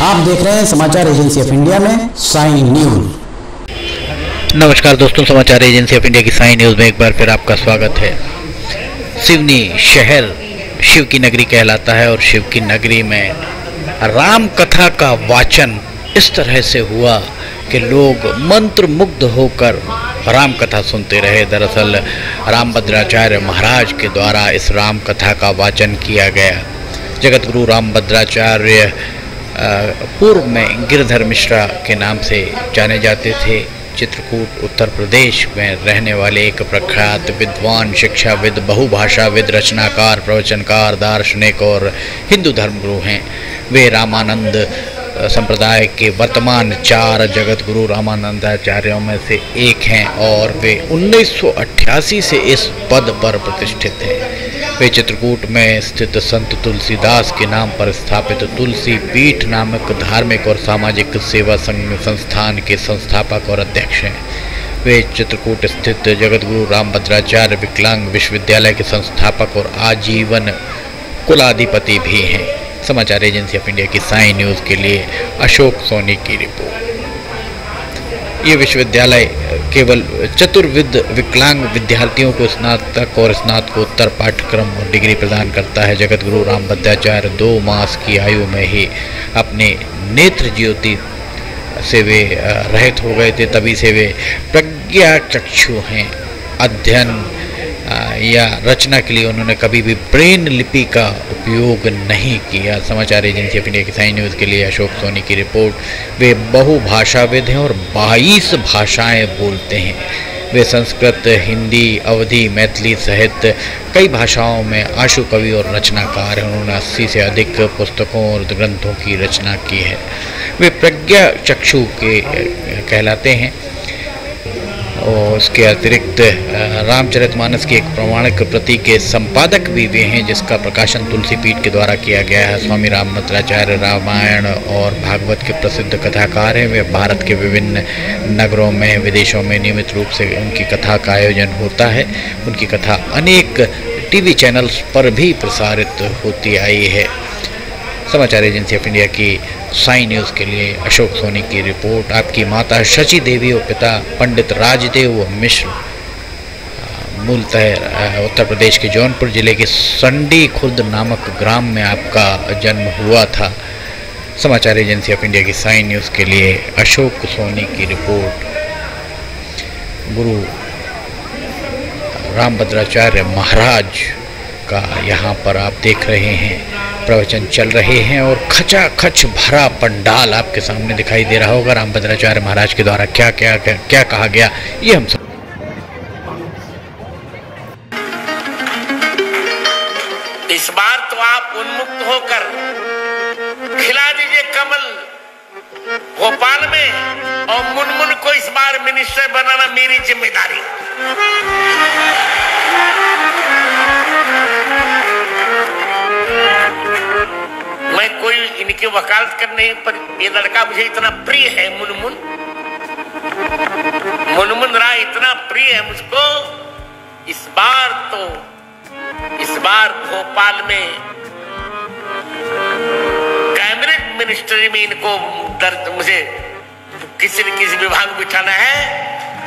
आप देख रहे हैं समाचार एजेंसी ऑफ इंडिया में साई न्यूज। नमस्कार दोस्तों, समाचार एजेंसी ऑफ इंडिया की साई न्यूज में एक बार फिर आपका स्वागत है। सिवनी शहर शिव की नगरी कहलाता है और शिव की नगरी में राम कथा का वाचन इस तरह से हुआ कि लोग मंत्र मुग्ध होकर राम कथा सुनते रहे। दरअसल रामभद्राचार्य महाराज के द्वारा इस राम कथा का वाचन किया गया। जगत गुरु रामभद्राचार्य पूर्व में गिरधर मिश्रा के नाम से जाने जाते थे। चित्रकूट उत्तर प्रदेश में रहने वाले एक प्रख्यात विद्वान, शिक्षाविद, बहुभाषाविद, रचनाकार, प्रवचनकार, दार्शनिक और हिंदू धर्मगुरु हैं। वे रामानंद संप्रदाय के वर्तमान 4 जगत गुरु रामानंदाचार्यों में से एक हैं और वे 1988 से इस पद पर प्रतिष्ठित हैं। वे चित्रकूट में स्थित संत तुलसीदास के नाम पर स्थापित तुलसी पीठ नामक धार्मिक और सामाजिक सेवा संस्थान के संस्थापक और अध्यक्ष हैं। वे चित्रकूट स्थित जगत गुरु रामभद्राचार्य विकलांग विश्वविद्यालय के संस्थापक और आजीवन कुलाधिपति भी हैं। समाचार एजेंसी ऑफ इंडिया की साई न्यूज़ के लिए अशोक सोनी की रिपोर्ट। ये विश्वविद्यालय केवल चतुर्विद विकलांग विद्यार्थियों को स्नातक और स्नातकोत्तर पाठ्यक्रम और डिग्री प्रदान करता है। जगत गुरु रामभद्राचार्य 2 मास की आयु में ही अपने नेत्र ज्योति से वे रहित हो गए थे, तभी से वे प्रज्ञा चक्षु हैं। अध्ययन या रचना के लिए उन्होंने कभी भी ब्रेन लिपि का उपयोग नहीं किया। समाचार एजेंसी ऑफ इंडिया की साई न्यूज़ के लिए अशोक सोनी की रिपोर्ट। वे बहुभाषाविद हैं और 22 भाषाएं बोलते हैं। वे संस्कृत, हिंदी, अवधी, मैथिली सहित कई भाषाओं में आशु कवि और रचनाकार हैं। उन्होंने 80 से अधिक पुस्तकों और ग्रंथों की रचना की है। वे प्रज्ञा चक्षु के कहलाते हैं और उसके अतिरिक्त रामचरितमानस की एक प्रमाणिक प्रति के संपादक भी वे हैं, जिसका प्रकाशन तुलसी पीठ के द्वारा किया गया है। स्वामी रामभद्राचार्य रामायण और भागवत के प्रसिद्ध कथाकार हैं। वे भारत के विभिन्न नगरों में, विदेशों में नियमित रूप से उनकी कथा का आयोजन होता है। उनकी कथा अनेक टीवी चैनल्स पर भी प्रसारित होती आई है। समाचार एजेंसी ऑफ इंडिया की साई न्यूज़ के लिए अशोक सोनी की रिपोर्ट। आपकी माता शची देवी और पिता पंडित राजदेव मिश्र मूलतः उत्तर प्रदेश के जौनपुर जिले के संडी खुर्द नामक ग्राम में आपका जन्म हुआ था। समाचार एजेंसी ऑफ इंडिया की साई न्यूज़ के लिए अशोक सोनी की रिपोर्ट। गुरु रामभद्राचार्य महाराज का यहाँ पर आप देख रहे हैं प्रवचन चल रहे हैं और खचाखच भरा पंडाल आपके सामने दिखाई दे रहा होगा। रामभद्राचार्य महाराज के द्वारा क्या कहा गया, ये हम सब इस बार तो आप उन्मुक्त होकर खिला दीजिए कमल भोपाल में, और मुनमुन को इस बार मिनिस्टर बनाना मेरी जिम्मेदारी। मैं कोई इनकी वकालत करने, पर ये लड़का मुझे इतना प्रिय है, मुनमुन राय इतना प्रिय है मुझको। इस बार भोपाल में कैबिनेट मिनिस्ट्री में इनको मुझे किसी न किसी विभाग में बिठाना है।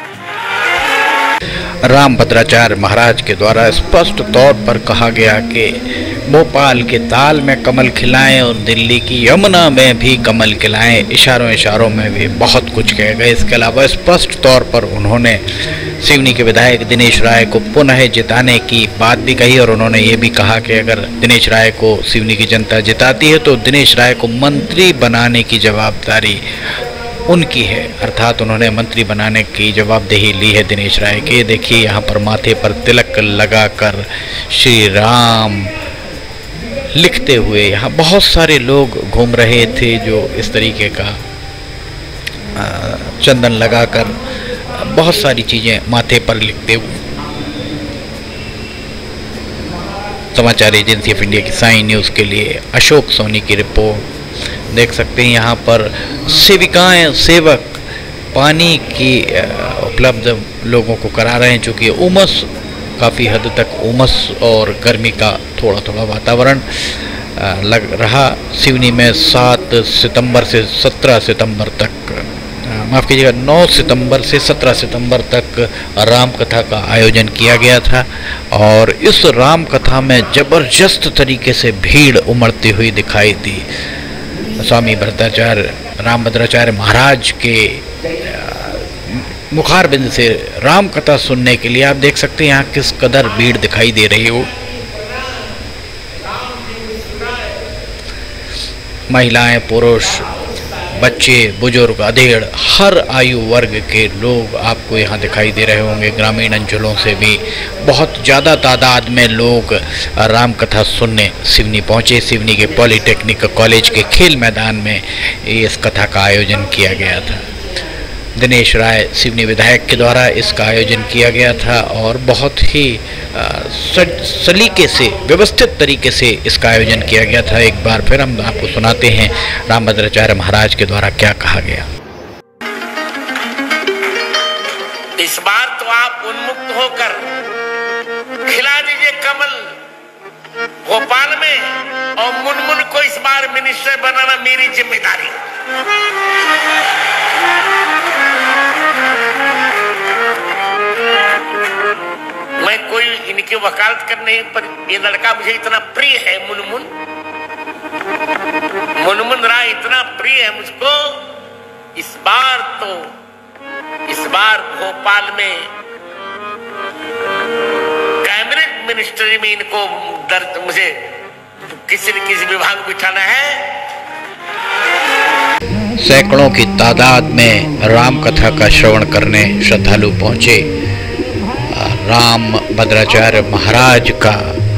रामभद्राचार्य महाराज के द्वारा स्पष्ट तौर पर कहा गया कि भोपाल के ताल में कमल खिलाएं और दिल्ली की यमुना में भी कमल खिलाएं। इशारों में भी बहुत कुछ कह गए। इसके अलावा स्पष्ट तौर पर उन्होंने सिवनी के विधायक दिनेश राय को पुनः जिताने की बात भी कही और उन्होंने ये भी कहा कि अगर दिनेश राय को सिवनी की जनता जिताती है तो दिनेश राय को मंत्री बनाने की जवाबदारी उनकी है। अर्थात उन्होंने मंत्री बनाने की जवाबदेही ली है दिनेश राय के। देखिए यहाँ पर माथे पर तिलक लगाकर श्री राम लिखते हुए यहाँ बहुत सारे लोग घूम रहे थे, जो इस तरीके का चंदन लगाकर बहुत सारी चीज़ें माथे पर लिखते हुए। समाचार एजेंसी ऑफ इंडिया की साई न्यूज़ के लिए अशोक सोनी की रिपोर्ट। देख सकते हैं यहाँ पर सेविकाएं, सेवक पानी की उपलब्ध लोगों को करा रहे हैं, चूँकि उमस काफ़ी हद तक उमस और गर्मी का थोड़ा थोड़ा वातावरण लग रहा। सिवनी में 7 सितंबर से 17 सितंबर तक, माफ़ कीजिएगा, 9 सितंबर से 17 सितंबर तक राम कथा का आयोजन किया गया था और इस राम कथा में ज़बरदस्त तरीके से भीड़ उमड़ती हुई दिखाई दी। स्वामी भद्राचार्य रामभद्राचार्य महाराज के मुखारबिंद से राम कथा सुनने के लिए आप देख सकते हैं यहाँ किस कदर भीड़ दिखाई दे रही हो। महिलाएं, पुरुष, बच्चे, बुजुर्ग, अधेड़, हर आयु वर्ग के लोग आपको यहाँ दिखाई दे रहे होंगे। ग्रामीण अंचलों से भी बहुत ज़्यादा तादाद में लोग राम कथा सुनने सिवनी पहुँचे। सिवनी के पॉलिटेक्निक कॉलेज के खेल मैदान में इस कथा का आयोजन किया गया था। दिनेश राय सिवनी विधायक के द्वारा इसका आयोजन किया गया था और बहुत ही सलीके से, व्यवस्थित तरीके से इसका आयोजन किया गया था। एक बार फिर हम आपको सुनाते हैं रामभद्राचार्य महाराज के द्वारा क्या कहा गया। इस बार तो आप उन्मुक्त होकर खिला दीजिए कमल भोपाल में और मुनमुन को इस बार मिनिस्टर बनाना मेरी जिम्मेदारी। मैं कोई इनकी वकालत कर नहीं, पर ये लड़का मुझे इतना प्रिय है, मुनमुन राय इतना प्रिय है मुझको। इस बार भोपाल में कैबिनेट मिनिस्ट्री में इनको मुझे किसी न किसी विभाग में बिठाना है। सैकड़ों की तादाद में राम कथा का श्रवण करने श्रद्धालु पहुंचे। राम भद्राचार्य महाराज का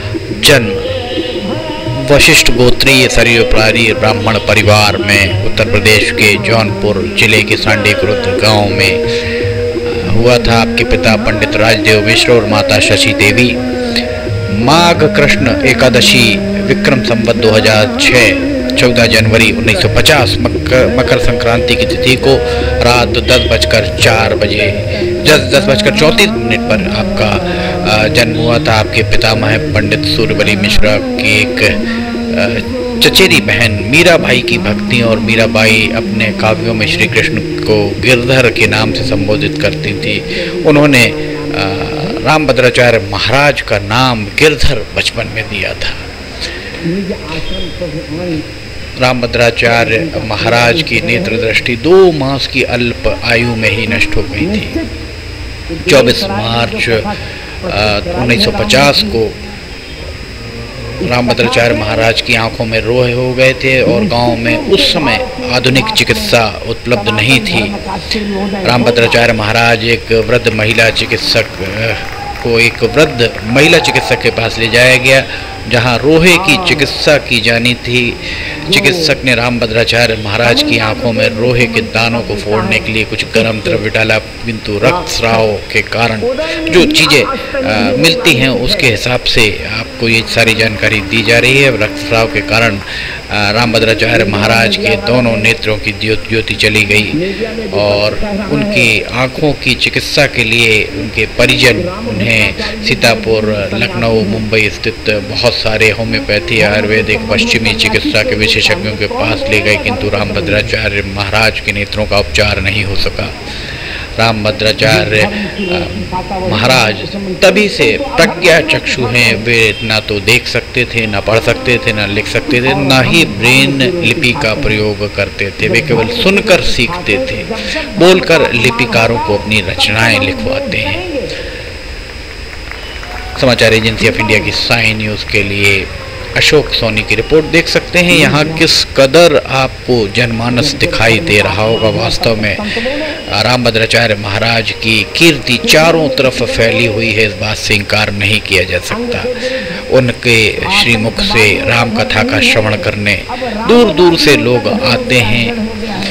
जन्म वशिष्ठ गोत्रीय सरयोपरि ब्राह्मण परिवार में उत्तर प्रदेश के जौनपुर जिले के सांडीकुरुद गांव में हुआ था। आपके पिता पंडित राजदेव मिश्र और माता शशि देवी माघ कृष्ण एकादशी विक्रम संवत 2006 14 जनवरी 1950 मकर संक्रांति की तिथि को रात 10:34 पर आपका जन्म हुआ था। आपके पितामह पंडित सूर्यबली मिश्रा की एक चचेरी बहन मीराबाई की भक्ति और मीराबाई अपने काव्यों में श्री कृष्ण को गिरधर के नाम से संबोधित करती थी। उन्होंने रामभद्राचार्य महाराज का नाम गिरधर बचपन में दिया था। रामभद्राचार्य महाराज की नेत्र दृष्टि 2 मास की अल्प आयु में ही नष्ट हो गई थी। 24 मार्च 1950 को रामभद्राचार्य महाराज की आंखों में रोए हो गए थे और गांव में उस समय आधुनिक चिकित्सा उपलब्ध नहीं थी। रामभद्राचार्य महाराज एक वृद्ध महिला चिकित्सक के पास ले जाया गया, जहां रोहे की चिकित्सा की जानी थी। चिकित्सक ने रामभद्राचार्य महाराज की आंखों में रोहे के दानों को फोड़ने के लिए कुछ गर्म द्रव्य डाला, किंतु रक्तस्राव के कारण जो चीज़ें मिलती हैं उसके हिसाब से आपको ये सारी जानकारी दी जा रही है। रक्तस्राव के कारण रामभद्राचार्य महाराज के दोनों नेत्रों की ज्योति चली गई और उनकी आँखों की चिकित्सा के लिए उनके परिजन उन्हें सीतापुर, लखनऊ, मुंबई स्थित बहुत सारे होम्योपैथी, आयुर्वेदिक, पश्चिमी चिकित्सा के विशेषज्ञों के पास ले गए, किंतु रामभद्राचार्य महाराज के नेत्रों का उपचार नहीं हो सका। रामभद्राचार्य महाराज तभी से प्रज्ञा चक्षु हैं। वे ना तो देख सकते थे, ना पढ़ सकते थे, ना लिख सकते थे, ना ही ब्रेन लिपि का प्रयोग करते थे। वे केवल सुनकर सीखते थे, बोलकर लिपिकारों को अपनी रचनाएं लिखवाते हैं। समाचार एजेंसी ऑफ इंडिया की साइन न्यूज़ के लिए अशोक सोनी की रिपोर्ट देख सकते हैं। यहाँ किस कदर आपको जनमानस दिखाई दे रहा होगा। वास्तव में रामभद्राचार्य महाराज की कीर्ति चारों तरफ फैली हुई है, इस बात से इनकार नहीं किया जा सकता। उनके श्रीमुख से राम कथा का श्रवण करने दूर दूर से लोग आते हैं।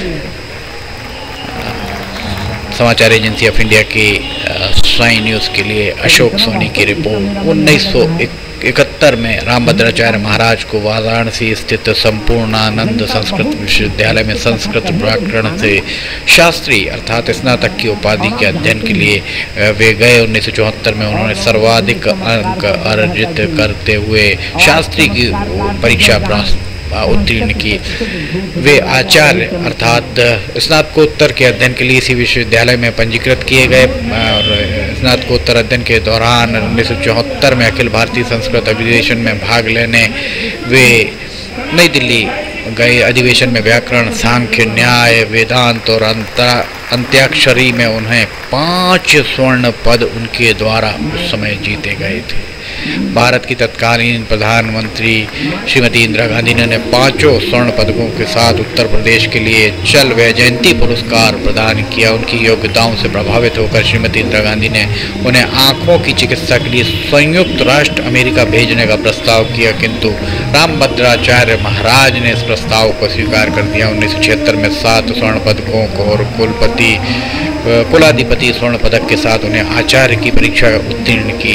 समाचार एजेंसी ऑफ इंडिया के साइन न्यूज़ के लिए अशोक सोनी की रिपोर्ट। 1971 में रामभद्राचार्य महाराज को वाराणसी स्थित संपूर्णानंद संस्कृत विश्वविद्यालय में संस्कृत व्याकरण से शास्त्री अर्थात स्नातक की उपाधि के अध्ययन के लिए वे गए। 1974 में उन्होंने सर्वाधिक अंक अर्जित करते हुए शास्त्री की परीक्षा उत्तीर्ण की। वे आचार्य अर्थात स्नातकोत्तर के अध्ययन के लिए इसी विश्वविद्यालय में पंजीकृत किए गए और स्नातकोत्तर अध्ययन के दौरान 1974 में अखिल भारतीय संस्कृत अधिवेशन में भाग लेने वे नई दिल्ली गए। अधिवेशन में व्याकरण, सांख्य, न्याय, वेदांत और अंत्याक्षरी में उन्हें 5 स्वर्ण पद उनके द्वारा उस समय जीते गए थे। भारत की तत्कालीन प्रधानमंत्री श्रीमती इंदिरा गांधी ने 5 स्वर्ण पदकों के साथ उत्तर प्रदेश के लिए चल वैजयंती पुरस्कार प्रदान किया। उनकी योग्यताओं से प्रभावित होकर श्रीमती इंदिरा गांधी ने उन्हें आंखों की चिकित्सा के लिए संयुक्त राष्ट्र अमेरिका भेजने का प्रस्ताव किया, किंतु रामभद्राचार्य महाराज ने इस प्रस्ताव को स्वीकार कर दिया। 1976 में 7 स्वर्ण पदकों को और कुलाधिपति स्वर्ण पदक के साथ उन्हें आचार्य की परीक्षा उत्तीर्ण की।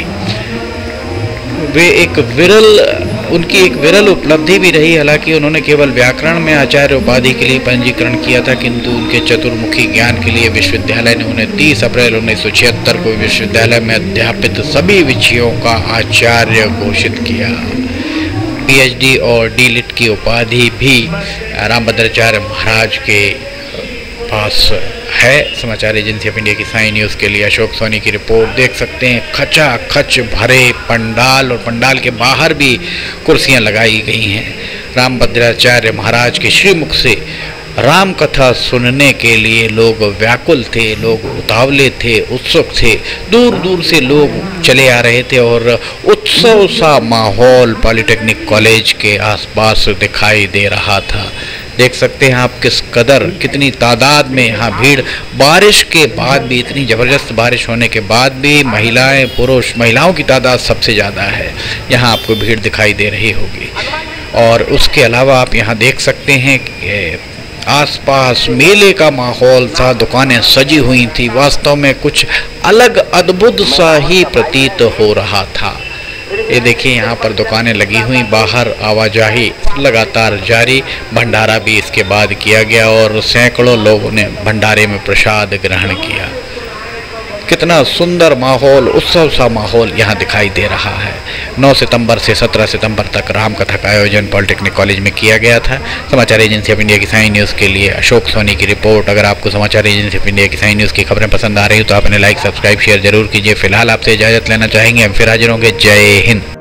उनकी एक विरल उपलब्धि भी रही। हालांकि उन्होंने केवल व्याकरण में आचार्य उपाधि के लिए पंजीकरण किया था, किंतु उनके चतुर्मुखी ज्ञान के लिए विश्वविद्यालय ने उन्हें 30 अप्रैल 1976 को विश्वविद्यालय में अध्यापित सभी विषयों का आचार्य घोषित किया। PhD और D.Litt की उपाधि भी रामभद्राचार्य महाराज के पास है। समाचार एजेंसी ऑफ इंडिया की साई न्यूज़ के लिए अशोक सोनी की रिपोर्ट देख सकते हैं। खचाखच भरे पंडाल और पंडाल के बाहर भी कुर्सियां लगाई गई हैं। रामभद्राचार्य महाराज के श्रीमुख से राम कथा सुनने के लिए लोग व्याकुल थे, लोग उतावले थे, उत्सुक थे। दूर दूर से लोग चले आ रहे थे और उत्सव सा माहौल पॉलिटेक्निक कॉलेज के आसपास दिखाई दे रहा था। देख सकते हैं आप कितनी तादाद में यहाँ भीड़, बारिश के बाद भी, इतनी ज़बरदस्त बारिश होने के बाद भी महिलाओं की तादाद सबसे ज़्यादा है। यहाँ आपको भीड़ दिखाई दे रही होगी। और उसके अलावा आप यहाँ देख सकते हैं कि आसपास मेले का माहौल था, दुकानें सजी हुई थी। वास्तव में कुछ अलग अद्भुत सा ही प्रतीत हो रहा था। ये देखिए यहाँ पर दुकानें लगी हुई, बाहर आवाजाही लगातार जारी। भंडारा भी इसके बाद किया गया और सैकड़ों लोगों ने भंडारे में प्रसाद ग्रहण किया। कितना सुंदर माहौल, उत्सव सा माहौल यहाँ दिखाई दे रहा है। 9 सितंबर से 17 सितंबर तक रामकथा का आयोजन पॉलिटेक्निक कॉलेज में किया गया था। समाचार एजेंसी ऑफ इंडिया की साई न्यूज़ के लिए अशोक सोनी की रिपोर्ट। अगर आपको समाचार एजेंसी ऑफ इंडिया की साई न्यूज़ की खबरें पसंद आ रही हो तो आप इन्हें लाइक, सब्सक्राइब, शेयर जरूर कीजिए। फिलहाल आपसे इजाज़त लेना चाहेंगे, हम फिर हाजिर होंगे। जय हिंद।